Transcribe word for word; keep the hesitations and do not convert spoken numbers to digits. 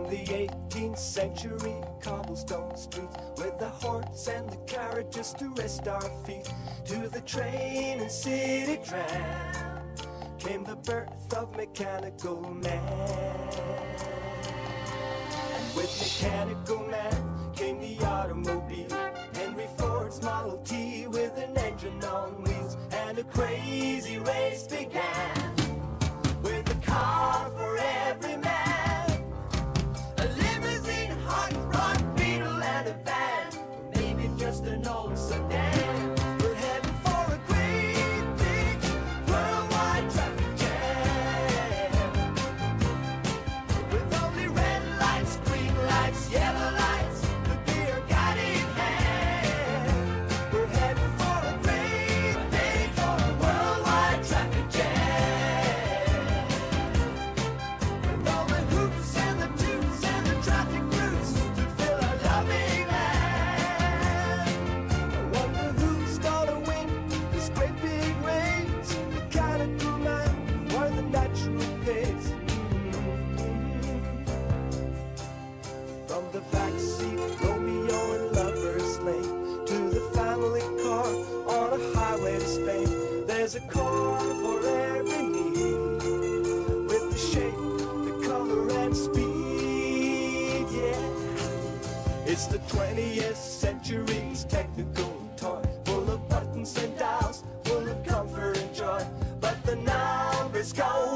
the eighteenth century cobblestone streets, with the horse and the carriages to rest our feet, to the train and city tram came the birth of Mechanical Man. And with Mechanical Man came the automobile, Henry Ford's Model T with an engine on wheels, and a crazy race began with a car for every man, a limousine, hot rod, Beetle, and a van, or maybe just an old sedan. We're heading for a great big worldwide traffic jam, with only red lights, green lights, yellow lights, the beer got in hand. We're heading for a great big worldwide traffic jam, with all the hoops and the toots and the traffic routes to fill our loving land. I wonder who's gonna win this great big race, Mechanical Man or the natural pace. From the backseat, Romeo and Lover's Lane, to the family car on a highway to Spain, there's a car for every need, with the shape, the color, and speed, yeah. It's the twentieth century's technical toy, full of buttons and dials, full of comfort and joy, but the numbers go